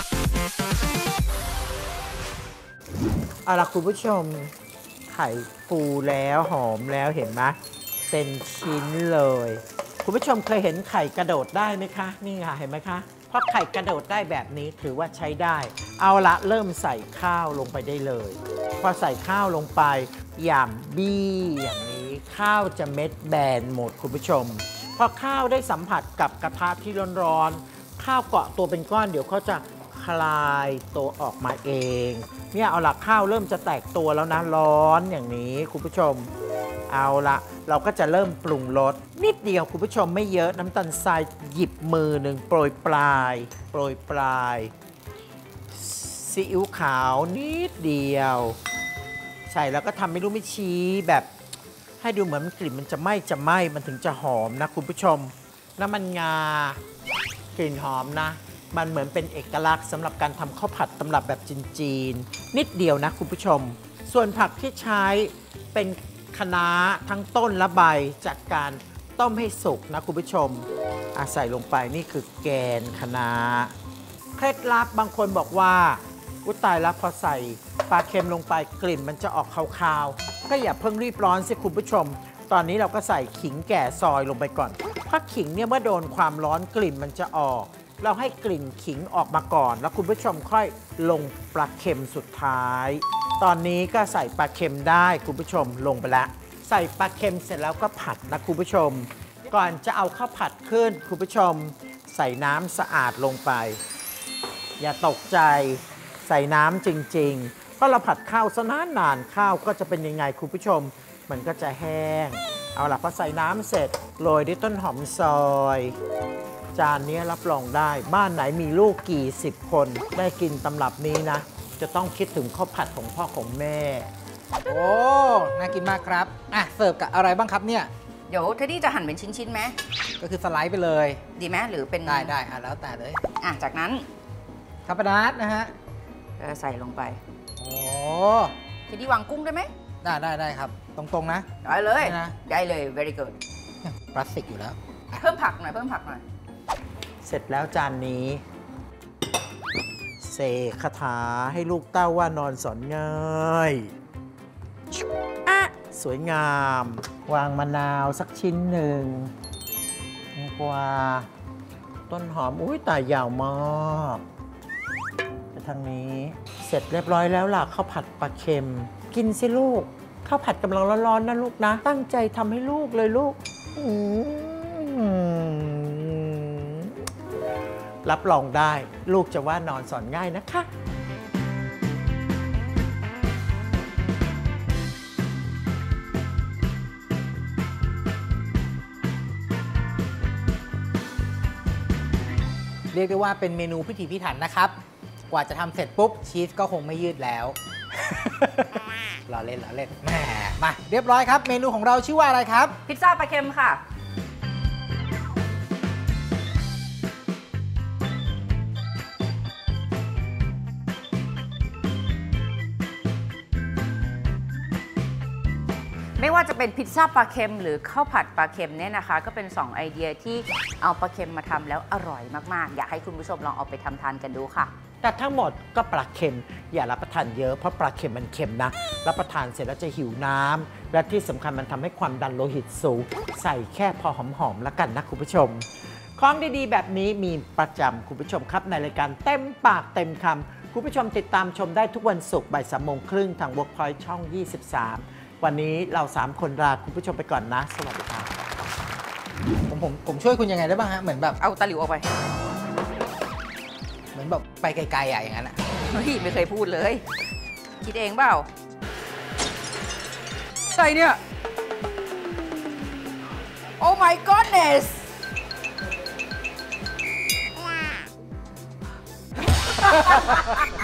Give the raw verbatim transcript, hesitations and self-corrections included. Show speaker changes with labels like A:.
A: เอาล่ะคุณผู้ชมไข่ฟูแล้วหอมแล้วเห็นไหมเป็นชิ้นเลยคุณผู้ชมเคยเห็นไข่กระโดดได้ไหมคะนี่ค่ะเห็นไหมคะเพราะไข่กระโดดได้แบบนี้ถือว่าใช้ได้เอาละเริ่มใส่ข้าวลงไปได้เลยพอใส่ข้าวลงไปอย่างบี้อย่างนี้ข้าวจะเม็ดแบนหมดคุณผู้ชมพอข้าวได้สัมผัสกับกระทะที่ร้อนๆข้าวเกาะตัวเป็นก้อนเดี๋ยวเขาจะคลายตัวออกมาเองเนี่ยเอาละข้าวเริ่มจะแตกตัวแล้วนะร้อนอย่างนี้คุณผู้ชมเอาละเราก็จะเริ่มปรุงรสนิดเดียวคุณผู้ชมไม่เยอะน้ำตาลทรายหยิบมือหนึ่งโปรยปลายโปรยปลายซีอิ๊วขาวนิดเดียวใส่แล้วก็ทำไม่รู้ไม่ชี้แบบให้ดูเหมือนกลิ่นมันจะไหม้จะไหม้มันถึงจะหอมนะคุณผู้ชมน้ำมันงากลิ่นหอมนะมันเหมือนเป็นเอกลักษณ์สำหรับการทำข้าวผัดตำรับแบบจีนๆนิดเดียวนะคุณผู้ชมส่วนผักที่ใช้เป็นคะน้าทั้งต้นและใบจากการต้มให้สุกนะคุณผู้ชมอาใส่ลงไปนี่คือแกนคะน้าเคล็ดลับบางคนบอกว่าอุยตายแล้วพอใส่ปลาเค็มลงไปกลิ่นมันจะออกคาวๆก็อย่าเพิ่งรีบร้อนสิคุณผู้ชมตอนนี้เราก็ใส่ขิงแก่ซอยลงไปก่อนเพราะขิงเนี่ยเมื่อโดนความร้อนกลิ่นมันจะออกเราให้กลิ่นขิงออกมาก่อนแล้วคุณผู้ชมค่อยลงปลาเค็มสุดท้ายตอนนี้ก็ใส่ปลาเค็มได้คุณผู้ชมลงไปแล้วใส่ปลาเค็มเสร็จแล้วก็ผัดนะคุณผู้ชมก่อนจะเอาข้าวผัดขึ้นคุณผู้ชมใส่น้ำสะอาดลงไปอย่าตกใจใส่น้ำจริงๆเพราะเราผัดข้าวซะนานนานข้าวก็จะเป็นยังไงคุณผู้ชมมันก็จะแห้งเอาล่ะพอใส่น้ำเสร็จโรยด้วยต้นหอมซอยจานนี้รับรองได้บ้านไหนมีลูกกี่สิบคนได้กินตำรับนี้นะจะต้องคิดถึงข้าวผัดของพ่อของแม่
B: โอ้น่ากินมากครับอ่ะเสิร์ฟกับอะไรบ้างครับเนี่ย
C: เดี๋ยวเทดดี้จะหั่นเป็นชิ้นๆไหม
B: ก็คือสไลด์ไปเลย
C: ดีไหมหรือเป็น
B: ได้ได้อ่ะแล้วแต่เลย
C: อ่ะจากนั้น
B: คาร์บอนาทนะฮะ
C: ใส่ลงไป
B: โอ้
C: เทดดี้วางกุ้งได้ไหม
B: ได้ได้ได้ครับตรงๆนะ
C: ได้เลยได้เลย very good
B: พลาสติกอยู่แล้ว
C: เพิ่มผักหน่อยเพิ่มผักหน่อย
A: เสร็จแล้วจานนี้เสกคาถาให้ลูกเต้าว่านอนสอนง่ายอะสวยงามวางมะนาวสักชิ้นหนึ่งกว่าต้นหอมอุ้ยตายยาวมากไปทางนี้เสร็จเรียบร้อยแล้วล่ะข้าวผัดปลาเค็มกินสิลูกข้าวผัดกำลังร้อนๆนะลูกนะตั้งใจทำให้ลูกเลยลูกรับรองได้ลูกจะว่านอนสอนง่ายนะคะ
B: เรียกได้ว่าเป็นเมนูพิถีพิถันนะครับกว่าจะทำเสร็จปุ๊บชีสก็คงไม่ยืดแล้ว รอเล่นรอเล่นแหมมาเรียบร้อยครับเมนูของเราชื่อว่าอะไรครับ
C: พิซซ่าปลาเค็มค่ะไม่ว่าจะเป็นพิซซ่าปลาเค็มหรือข้าวผัดปลาเค็มเนี่ยนะคะก็เป็นสองไอเดียที่เอาปลาเค็มมาทำแล้วอร่อยมากๆอยากให้คุณผู้ชมลองเอาไปทำทานกันดูค่ะ
A: แต่ทั้งหมดก็ปลาเค็มอย่ารับประทานเยอะเพราะปลาเค็มมันเค็มนะรับประทานเสร็จแล้วจะหิวน้ำและที่สำคัญมันทำให้ความดันโลหิตสูงใส่แค่พอหอมๆแล้วกันนะคุณผู้ชมของดีๆแบบนี้มีประจำคุณผู้ชมครับในรายการเต็มปากเต็มคำคุณผู้ชมติดตามชมได้ทุกวันศุกร์บ่ายสามโมงครึ่งทาง Workpoint ช่อง ยี่สิบสามวันนี้เราสามคนลาคุณผู้ชมไปก่อนนะสวัสดีครับ
B: ผมผมผมช่วยคุณยังไงได้บ้างฮะเหมือนแบบ
C: เอาตะหลิวออกไป
B: เหมือนแบบไปไกลๆอ่ะอย่างนั้นอ่ะ
C: เฮ้ยไม่เคยพูดเลยคิดเองเปล่าใส่เนี่ย Oh my goodness